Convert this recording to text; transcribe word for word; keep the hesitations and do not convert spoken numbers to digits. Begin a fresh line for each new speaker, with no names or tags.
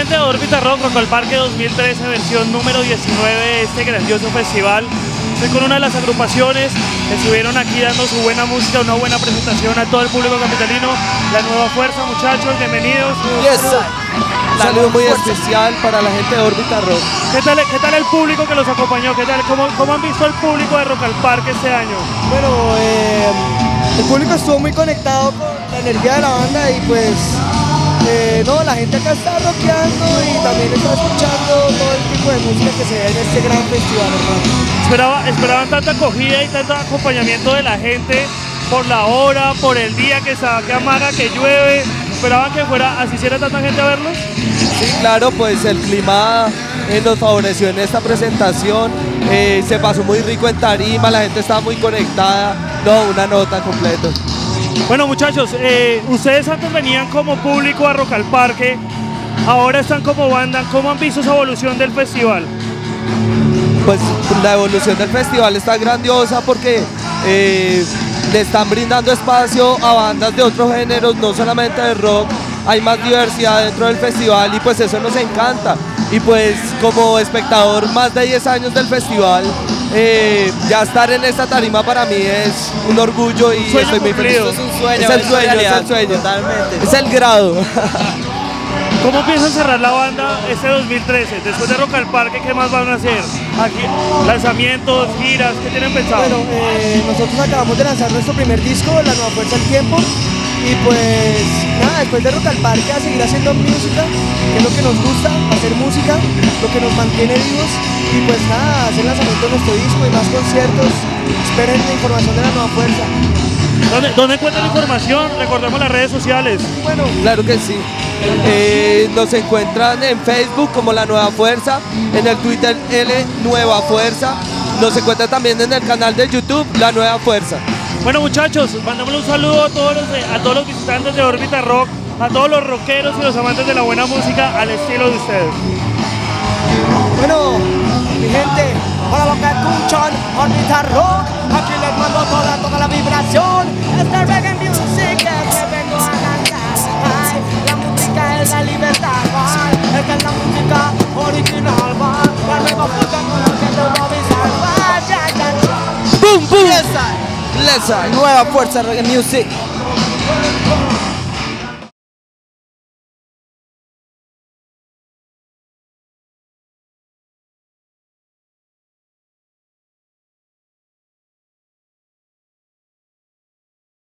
gente de Órbita Rock, Rock al Parque dos mil trece, versión número diecinueve de este grandioso festival. Estoy con una de las agrupaciones que estuvieron aquí dando su buena música, una buena presentación a todo el público capitalino. La Nueva Fuerza, muchachos, bienvenidos.
Yes, un saludo muy especial para la gente de Órbita Rock.
¿Qué tal, qué tal el público que los acompañó? ¿Qué tal, cómo, ¿Cómo han visto el público de Rock al Parque este año?
Bueno, eh, el público estuvo muy conectado con la energía de la banda y pues eh, no, la gente acá está rockeando y también está escuchando todo el tipo de música que se ve en este gran festival, hermano.
Esperaba, esperaban tanta acogida y tanto acompañamiento de la gente por la hora, por el día que, que amaga, que llueve. ¿Esperaban que fuera, asistiera tanta gente a verlos?
Sí, claro, pues el clima eh, nos favoreció en esta presentación, eh, se pasó muy rico en tarima, la gente estaba muy conectada, no, una nota completa.
Bueno, muchachos, eh, ustedes antes venían como público a Rock al Parque, ahora están como banda. ¿Cómo han visto esa evolución del festival?
Pues la evolución del festival está grandiosa porque eh, le están brindando espacio a bandas de otros géneros, no solamente de rock, hay más diversidad dentro del festival y pues eso nos encanta. Y pues como espectador más de diez años del festival, eh, ya estar en esta tarima para mí es un orgullo y
un
estoy muy feliz.
Esto
es un sueño, es el sueño, es el sueño,
totalmente.
Es el grado.
¿Cómo piensan cerrar la banda este dos mil trece? Después de Rock al Parque, ¿qué más van a hacer? Aquí, lanzamientos, giras, ¿qué tienen pensado?
Bueno, eh, nosotros acabamos de lanzar nuestro primer disco, La Nueva Fuerza del Tiempo, y pues nada, después de Rock al Parque a seguir haciendo música, que es lo que nos gusta, hacer música, lo que nos mantiene vivos, y pues nada, hacer lanzamiento de nuestro disco y más conciertos. Esperen la información de La Nueva Fuerza.
¿Dónde, ¿Dónde encuentran información? Recordemos las redes sociales.
Bueno,
claro que sí. Eh, nos encuentran en Facebook como La Nueva Fuerza, en el Twitter L Nueva Fuerza, nos encuentran también en el canal de YouTube La Nueva Fuerza.
Bueno, muchachos, mandémosle un saludo a todos, los, a todos los visitantes de Órbita Rock, a todos los rockeros y los amantes de la buena música al estilo de ustedes.
bueno, mi gente, para los que escuchan Órbita Rock, aquí les mando toda, toda la vibración. Este reggae music que vengo a cantar. Ay, la música es la libertad, ay, esta es la música original, ay, la nueva fuerza con la que te voy a avisar, ay, ya, ya, ya.
¡Bum, bum! Lesa, Lesa, Nueva Fuerza Reggae Music.